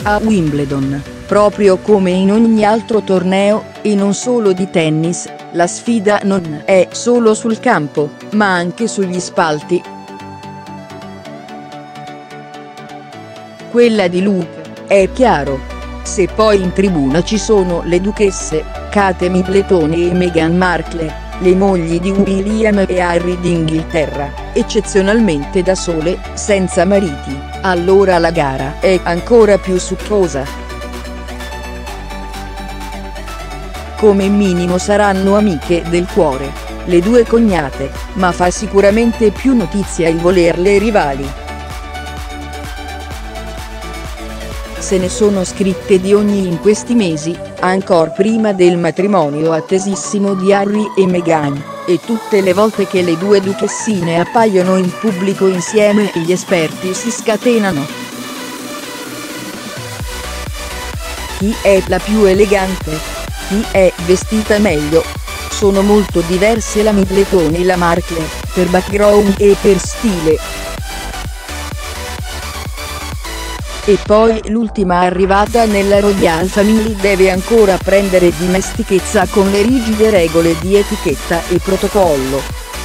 a Wimbledon, proprio come in ogni altro torneo, e non solo di tennis, la sfida non è solo sul campo, ma anche sugli spalti. Quella di Luke, è chiaro. Se poi in tribuna ci sono le duchesse, Kate Middleton e Meghan Markle, le mogli di William e Harry d'Inghilterra, eccezionalmente da sole, senza mariti, allora la gara è ancora più succosa. Come minimo saranno amiche del cuore, le due cognate, ma fa sicuramente più notizia il volerle rivali. Se ne sono scritte di ogni in questi mesi, ancor prima del matrimonio attesissimo di Harry e Meghan, e tutte le volte che le due duchessine appaiono in pubblico insieme gli esperti si scatenano. Chi è la più elegante? Chi è vestita meglio? Sono molto diverse la Middleton e la Markle, per background e per stile. E poi l'ultima arrivata nella Royal Family deve ancora prendere dimestichezza con le rigide regole di etichetta e protocollo.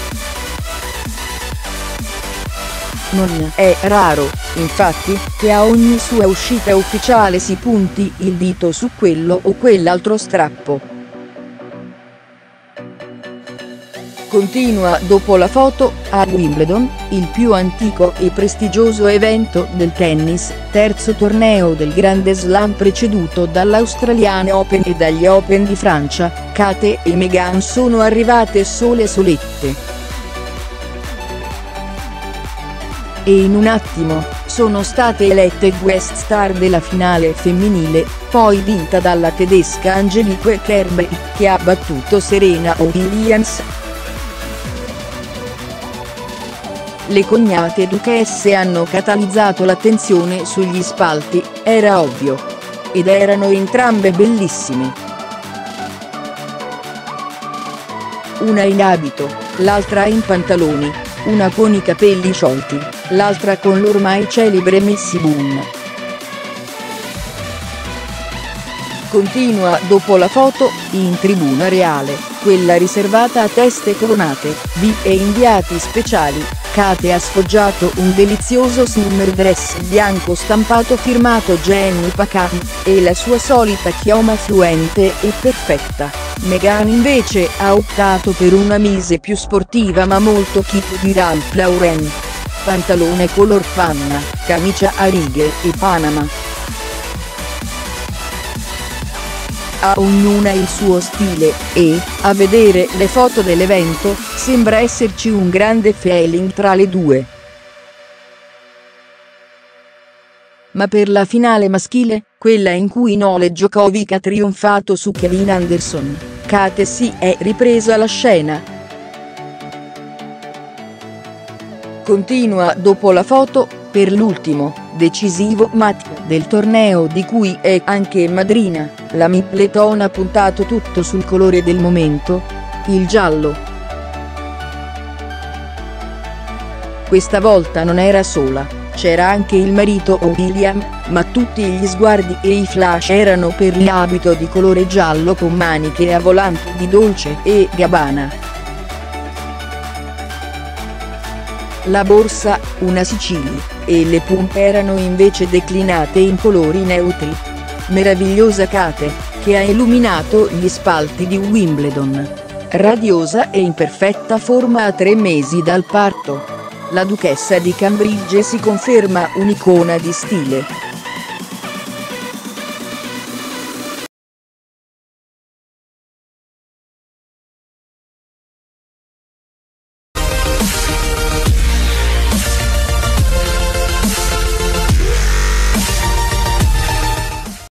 Non è raro, infatti, che a ogni sua uscita ufficiale si punti il dito su quello o quell'altro strappo. Continua dopo la foto, a Wimbledon, il più antico e prestigioso evento del tennis, terzo torneo del Grande Slam preceduto dall'Australian Open e dagli Open di Francia, Kate e Meghan sono arrivate solette. E in un attimo, sono state elette guest star della finale femminile, poi vinta dalla tedesca Angelique Kerber, che ha battuto Serena Williams. Le cognate duchesse hanno catalizzato l'attenzione sugli spalti, era ovvio. Ed erano entrambe bellissime. Una in abito, l'altra in pantaloni, una con i capelli sciolti, l'altra con l'ormai celebre Missy Boom. Continua dopo la foto, in tribuna reale, quella riservata a teste coronate, VIP e inviati speciali. Kate ha sfoggiato un delizioso summer dress bianco stampato firmato Jenny Pacan, e la sua solita chioma fluente e perfetta. Meghan invece ha optato per una mise più sportiva ma molto chic di Ralph Lauren. Pantalone color panna, camicia a righe e Panama. A ognuna il suo stile, e, a vedere le foto dell'evento, sembra esserci un grande feeling tra le due. Ma per la finale maschile, quella in cui Novak Djokovic ha trionfato su Kevin Anderson, Kate si è ripresa la scena. Continua dopo la foto, per l'ultimo, decisivo match del torneo di cui è anche madrina, la Middleton ha puntato tutto sul colore del momento, il giallo. Questa volta non era sola, c'era anche il marito William, ma tutti gli sguardi e i flash erano per l'abito di colore giallo con maniche a volante di Dolce & Gabbana. La borsa, una Sicily, e le pumpe erano invece declinate in colori neutri. Meravigliosa Kate, che ha illuminato gli spalti di Wimbledon. Radiosa e in perfetta forma a 3 mesi dal parto. La duchessa di Cambridge si conferma un'icona di stile.